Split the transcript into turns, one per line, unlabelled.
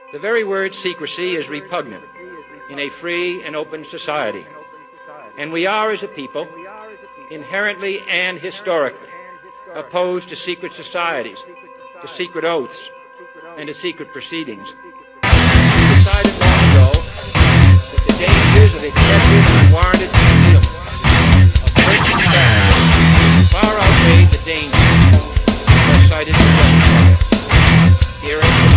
The very word secrecy is repugnant in a free and open society, and we are, as a people, inherently and historically opposed to secret societies, to secret oaths, and to secret proceedings. We decided long ago that the dangers of excessive and unwarranted concealment of personal facts far outweigh the dangers of cited injustice. Herein